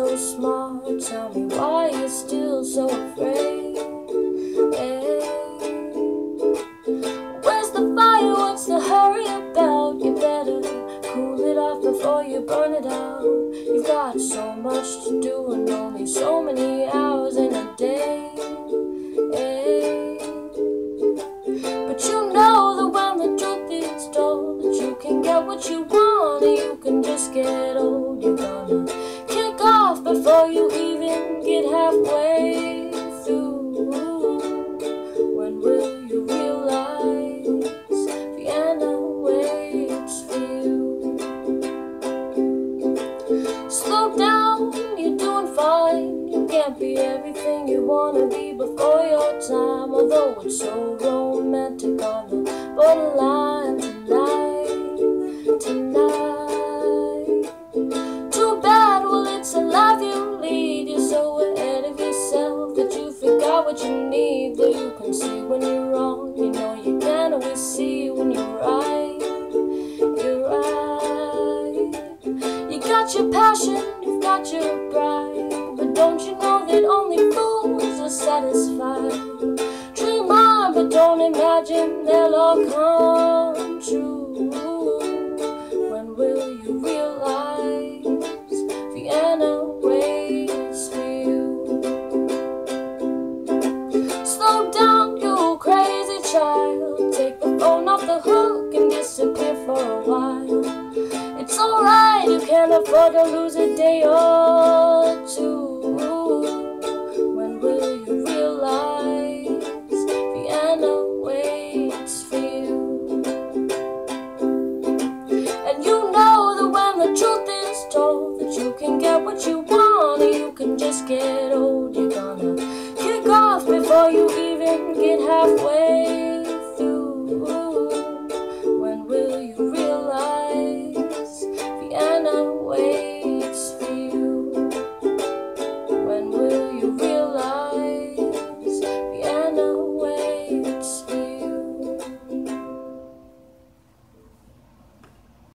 so smart, tell me why you're still so afraid. Hey. Where's the fire, what's the hurry about? You better cool it off before you burn it out. You've got so much to do and only so many hours in a day. Hey. But you know that when the truth is told, that you can get what you want and you can just get old. You're gonna kick off before you even get halfway through. When will you realize Vienna waits for you? Slow down, you're doing fine. You can't be everything you wanna be before your time. Although it's so romantic on the borderline tonight. Too bad, well it's a life you lead. You're so ahead of yourself that you forgot what you need. Though you can see when you're wrong, you know you can't always see when you're right. You're right. You got your passion, you've got your pride, but don't you know that only fools are satisfied? Dream on, but don't imagine they'll all come true. When will you realize Vienna waits for you? Slow down, you crazy child. Take the phone off the hook and disappear for a while. It's alright, you can't afford to lose a day or two. When will you realize Vienna waits for you? And you know that when the truth is told, that you can get what you want and you can just get old. You're gonna kick off before you even get halfway